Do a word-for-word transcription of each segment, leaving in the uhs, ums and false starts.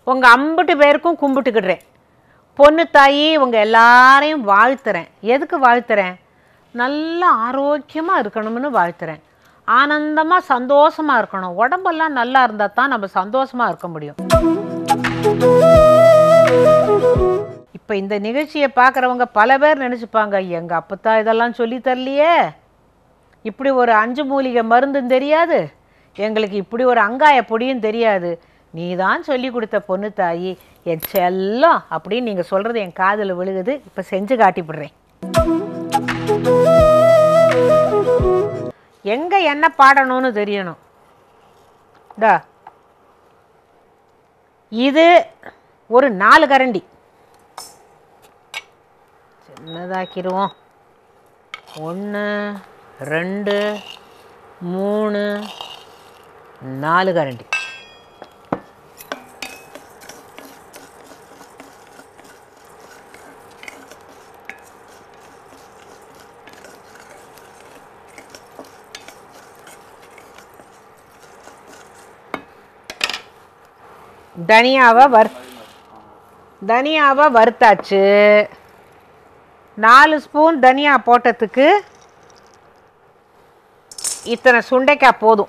உங்கள் ஐம்பது பேருக்கும் கும்பிட்டுக்கிடுறேன். பொண்ணு தாயி உங்கள் எல்லாரையும் வாழ்த்துறேன். எதுக்கு வாழ்த்துறேன்? நல்ல ஆரோக்கியமாக இருக்கணும்னு வாழ்த்துறேன். ஆனந்தமாக சந்தோஷமாக இருக்கணும். உடம்பெல்லாம் நல்லா இருந்தால் தான் நம்ம சந்தோஷமாக இருக்க முடியும். இப்போ இந்த நிகழ்ச்சியை பார்க்குறவங்க பல பேர் நினச்சிப்பாங்க, எங்கள் அப்பத்தா இதெல்லாம் சொல்லி தரலையே, இப்படி ஒரு அஞ்சு மூலிகை மருந்தும் தெரியாது, எங்களுக்கு இப்படி ஒரு அங்காய பொடியும் தெரியாது, நீ தான் சொல்லி கொடுத்த பொண்ணு தாயி என் செல்லம் அப்படின்னு நீங்கள் சொல்கிறது என் காதில் விழுகுது. இப்போ செஞ்சு காட்டிவிடுறேன். எங்கே என்ன பாடணும்னு தெரியணும். டா இது ஒரு நாலு கரண்டி சின்னதாக்கிடுவோம். ஒன்று ரெண்டு மூணு நாலு கரண்டி. தனியாவை வர் தனியாவை வறுத்தாச்சு. நாலு ஸ்பூன் தனியா போட்டதுக்கு இத்தனை சுண்டைக்காய் போதும்.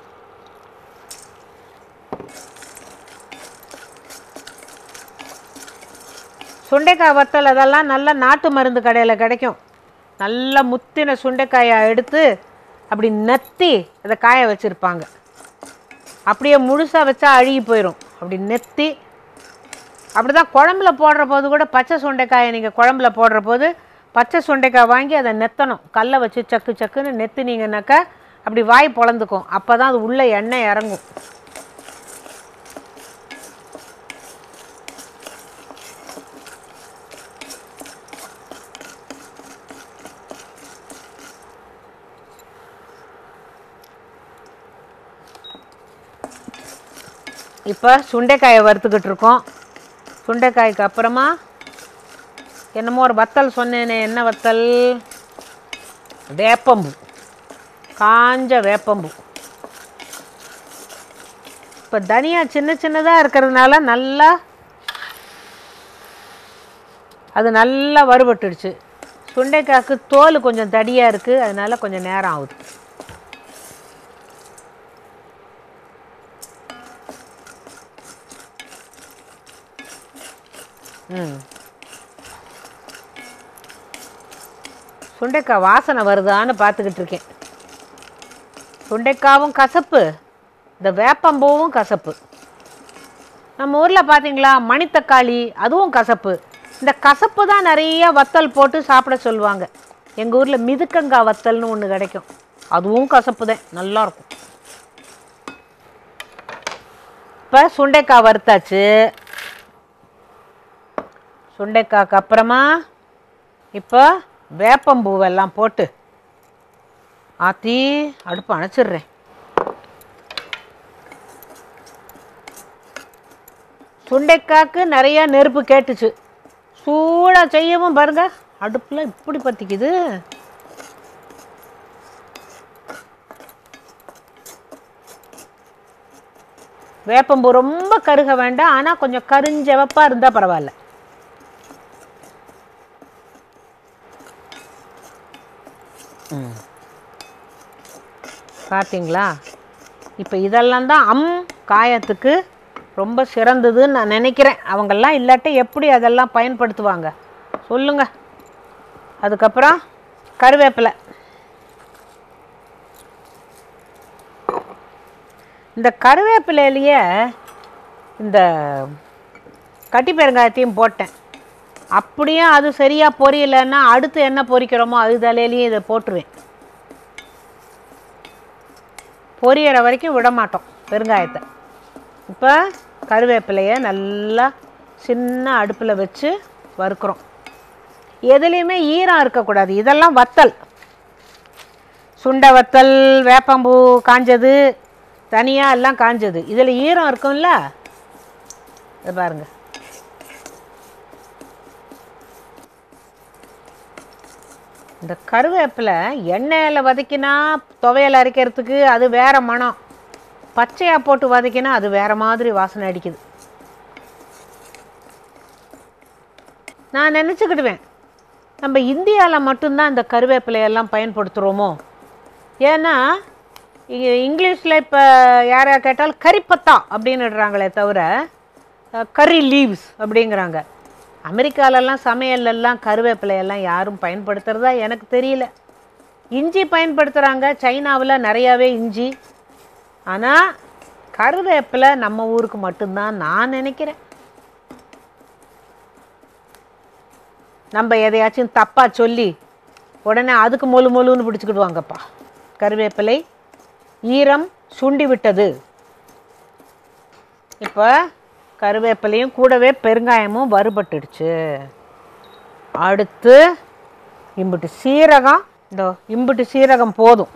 சுண்டைக்காய் வத்தல் அதெல்லாம் நல்லா நாட்டு மருந்து கடையில் கிடைக்கும். நல்லா முத்தின சுண்டைக்காயை எடுத்து அப்படி நெத்தி அதை காய வச்சுருப்பாங்க. அப்படியே முழுசாக வச்சா அழுகி போயிடும். அப்படி நெத்தி அப்படி தான் குழம்புல போடுற போது கூட பச்சை சுண்டைக்காயை நீங்கள் குழம்புல போடுற போது பச்சை சுண்டைக்காய் வாங்கி அதை நெத்தணும். கல்லை வச்சு சக்கு சக்குன்னு நெத்தினீங்கன்னாக்கா அப்படி வாய் பொழந்துக்கும். அப்போ தான் அது உள்ளே எண்ணெய் இறங்கும். இப்போ சுண்டைக்காயை வறுத்துக்கிட்டு இருக்கோம். சுண்டைக்காய்க்கு அப்புறமா என்னமோ ஒரு வத்தல் சொன்னேனே, என்ன வத்தல்? வேப்பம்பூ, காஞ்ச வேப்பம்பூ. இப்போ தனியா சின்ன சின்னதாக இருக்கிறதுனால நல்லா அது நல்லா வறுபட்டுடுச்சு. சுண்டைக்காய்க்கு தோல் கொஞ்சம் தடியாக இருக்குது, அதனால கொஞ்சம் நேரம் ஆகுது. ம் சுண்டைக்காய் வாசனை வருதான்னு பார்த்துக்கிட்டு இருக்கேன். சுண்டைக்காவும் கசப்பு, இந்த வேப்பம்பூவும் கசப்பு. நம்ம ஊரில் பார்த்தீங்களா மணித்தக்காளி, அதுவும் கசப்பு. இந்த கசப்பு தான் நிறைய வத்தல் போட்டு சாப்பிட சொல்லுவாங்க. எங்கள் ஊரில் மிதுக்கங்காய் வத்தல்னு ஒன்று கிடைக்கும், அதுவும் கசப்பு தான், நல்லாயிருக்கும். இப்போ சுண்டைக்காய் வறுத்தாச்சு. சுண்டைக்காய்க்கு அப்புறமா இப்போ வேப்பம்பூவெல்லாம் போட்டு ஆற்றி அடுப்பு அணைச்சிட்றேன். சுண்டைக்காய்க்கு நிறையா நெருப்பு கேட்டுச்சு. சூடாக செய்யவும் பாருங்க, அடுப்பில் இப்படி பற்றிக்குது. வேப்பம்பூ ரொம்ப கருக வேண்டாம், ஆனால் கொஞ்சம் கருஞ்சவப்பாக இருந்தால் பரவாயில்ல. ம் பார்த்தீங்களா? இப்போ இதெல்லாம் தான் அம் காயத்துக்கு ரொம்ப சிறந்ததுன்னு நான் நினைக்கிறேன். அவங்கெல்லாம் இல்லாட்டி எப்படி அதெல்லாம் பயன்படுத்துவாங்க சொல்லுங்க. அதுக்கப்புறம் கருவேப்பிலை. இந்த கருவேப்பிலையிலேயே இந்த கட்டி பெருங்காயத்தையும் போட்டேன். அப்படியே அது சரியாக பொரியலைன்னா அடுத்து என்ன பொரிக்கிறோமோ அது தலையிலையும் இதை போட்டுருவேன். பொரியற வரைக்கும் விட மாட்டோம் பெருங்காயத்தை. இப்போ கருவேப்பிலையை நல்லா சின்ன அடுப்பில் வச்சு வறுக்கிறோம். எதுலேயுமே ஈரம் இருக்கக்கூடாது. இதெல்லாம் வத்தல், சுண்டை வத்தல், வேப்பம்பூ காஞ்சது, தனியாக எல்லாம் காஞ்சது. இதில் ஈரம் இருக்கும்ல, இதை பாருங்கள். இந்த கருவேப்பிலை எண்ணெயில் வதக்கினா துவையல் அரைக்கிறதுக்கு அது வேறு மனம், பச்சையாக போட்டு வதக்கினா அது வேறு மாதிரி வாசனை அடிக்குது. நான் நினச்சிக்கிடுவேன், நம்ம இந்தியாவில் மட்டும்தான் இந்த கருவேப்பிலையெல்லாம் பயன்படுத்துகிறோமோ. ஏன்னா இங்கிலீஷில் இப்போ யாரை கேட்டாலும் கறிப்பத்தா அப்படின்னுடுறாங்களே தவிர கறி லீவ்ஸ் அப்படிங்கிறாங்க. அமெரிக்காலெல்லாம் சமையலெல்லாம் கருவேப்பிலையெல்லாம் யாரும் பயன்படுத்துகிறதா எனக்கு தெரியல. இஞ்சி பயன்படுத்துகிறாங்க, சைனாவில் நிறையாவே இஞ்சி. ஆனால் கருவேப்பிலை நம்ம ஊருக்கு மட்டும்தான் நான் நினைக்கிறேன். நம்ம எதையாச்சும் தப்பாக சொல்லி உடனே அதுக்கு மொழு மொழுன்னு பிடிச்சிக்கிடுவாங்கப்பா. கருவேப்பிலை ஈரம் சுண்டி விட்டது. இப்போ கருவேப்பிலையும் கூடவே பெருங்காயமும் வறுபட்டுடுச்சு. அடுத்து இம்புட்டு சீரகம், இந்த இம்புட்டு சீரகம் போதும்.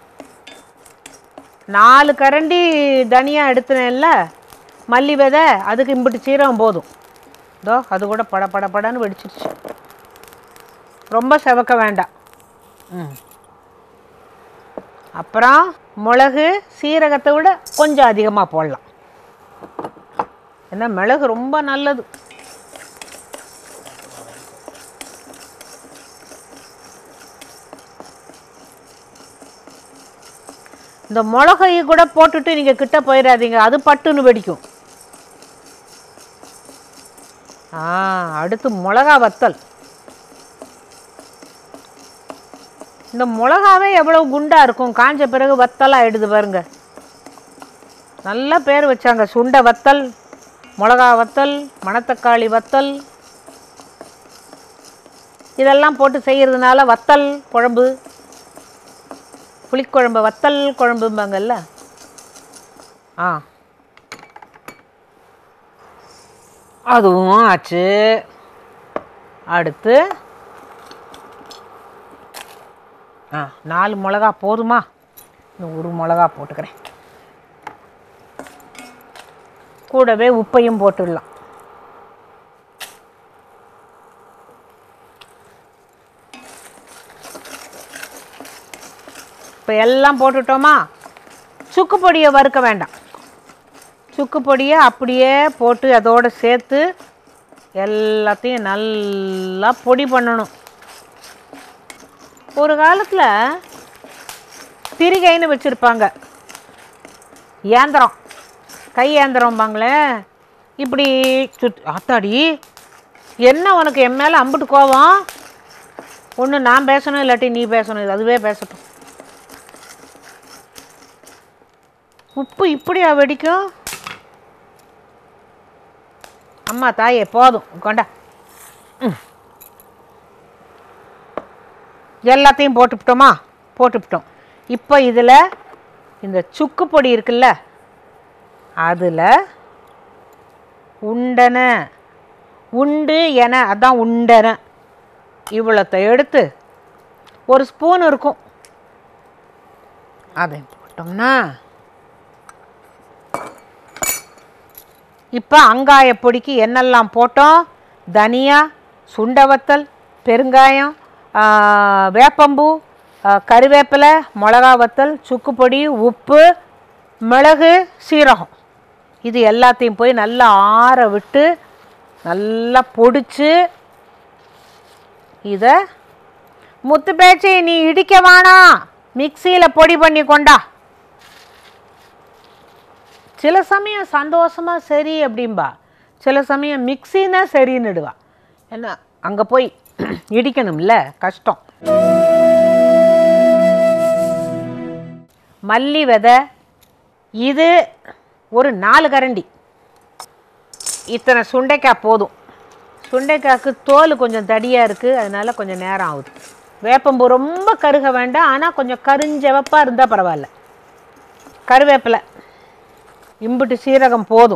நாலு கரண்டி தனியாக எடுத்துனேன்ல மல்லி விதை, அதுக்கு இம்புட்டு சீரகம் போதும். இதோ அது கூட பட பட படன்னு வெடிச்சிருச்சு. ரொம்ப செவக்க வேண்டாம். ம் அப்புறம் மிளகு சீரகத்தை விட கொஞ்சம் அதிகமாக போடலாம். ஏன்னா மிளகு ரொம்ப நல்லது. இந்த மிளகையை கூட போட்டுட்டு நீங்கள் கிட்ட போயிடாதீங்க, அது பட்டுன்னு வெடிக்கும். ஆ அடுத்து மிளகா வத்தல். இந்த மிளகாவே எவ்வளோ குண்டாக இருக்கும், காஞ்ச பிறகு வத்தலாக ஆகிடுது பாருங்க. நல்ல பேர் வச்சாங்க, சுண்டை வத்தல், மிளகா வத்தல், மணத்தக்காளி வத்தல். இதெல்லாம் போட்டு செய்கிறதுனால வத்தல் குழம்பு, புளிக்குழம்பு வத்தல் குழம்பும்பாங்கல்ல. ஆ அதுவும் ஆச்சு. அடுத்து ஆ நாலு மிளகா போதுமா? இன்னும் ஒரு மிளகா போட்டுக்கிறேன். கூடவே உப்பையும் போட்டுடலாம். இப்போ எல்லாம் போட்டுட்டோமா? சுக்கு பொடியை வறுக்க வேண்டாம். சுக்கு பொடியை அப்படியே போட்டு அதோடு சேர்த்து எல்லாத்தையும் நல்லா பொடி பண்ணணும். ஒரு காலத்தில் திரிகைன்னு வச்சுருப்பாங்க, ஏந்திரம், கை ஏந்திரம்பாங்களே. இப்படி சுத் ஆத்தாடி என்ன உனக்கு என் மேலே அம்புட்டு கோவம்? ஒன்று நான் பேசணும், இல்லாட்டி நீ பேசணும். இது அதுவே பேசட்டும். உப்பு இப்படியா வெடிக்கும்? அம்மா தாயே போதும் கொண்டா. ம் எல்லாத்தையும் போட்டுவிட்டோமா? போட்டுவிட்டோம். இப்போ இதில் இந்த சுக்கு பொடி இருக்குல்ல, அதில் உண்டனை உண்டு என அதான் உண்டனை இவ்வளோத்தை எடுத்து ஒரு ஸ்பூன் இருக்கும், அதை போட்டோம்னா இப்போ அங்காய பொடிக்கு என்னெல்லாம் போட்டோம்? தனியா, சுண்டை வத்தல், பெருங்காயம், வேப்பம்பூ, கருவேப்பிலை, மிளகா வத்தல், சுக்கு பொடி, உப்பு, மிளகு, சீரகம். இது எல்லாத்தையும் போய் நல்லா ஆற விட்டு நல்லா பொடிச்சு இதை முத்து பேச்சு நீ இடிக்க வேணாம், மிக்சியில் பொடி பண்ணி கொண்டா. சில சமயம் சந்தோஷமாக சரி அப்படின்பா, சில சமயம் மிக்சின்னா சரின்னுடுவா. ஏன்னா அங்கே போய் இடிக்கணும்ல, கஷ்டம். மல்லி விதை இது ஒரு நாலு கரண்டி. இத்தனை சுண்டைக்காய் போதும். சுண்டைக்காய்க்கு தோல் கொஞ்சம் தடியாக இருக்குது, அதனால் கொஞ்சம் நேரம் ஆகுது. வேப்பம்பூ ரொம்ப கருக வேண்டாம், ஆனால் கொஞ்சம் கருஞ்சவப்பாக இருந்தால் பரவாயில்ல. கருவேப்பிலை இம்புட்டு சீரகம் போதும்.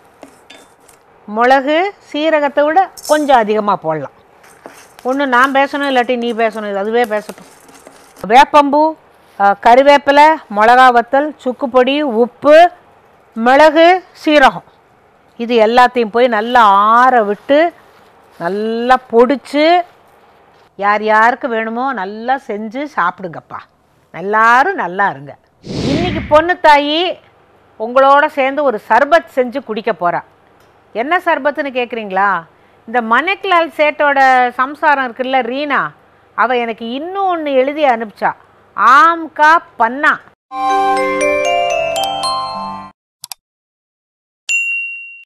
மிளகு சீரகத்தை விட கொஞ்சம் அதிகமாக போடலாம். ஒன்று நான் பேசணும், இல்லாட்டி நீ பேசணும். இது அதுவே பேசட்டும். வேப்பம்பூ, கருவேப்பிலை, மிளகா வத்தல், சுக்கு பொடி, உப்பு, மிளகு, சீரகம். இது எல்லாத்தையும் போய் நல்லா ஆற விட்டு நல்லா பொடிச்சு யார் யாருக்கு வேணுமோ நல்லா செஞ்சு சாப்பிடுங்கப்பா. எல்லாரும் நல்லா இருங்க. இன்றைக்கி பொண்ணுத்தாயி உங்களோட சேர்ந்து ஒரு சர்பத் செஞ்சு குடிக்க போகிறா. என்ன சர்பத்துன்னு கேட்குறீங்களா? இந்த மணக்லால் சேட்டோட சம்சாரம் இருக்குல்ல ரீனா, அவள் எனக்கு இன்னும் ஒன்று எழுதி அனுப்பிச்சா. ஆம் கா பன்னா.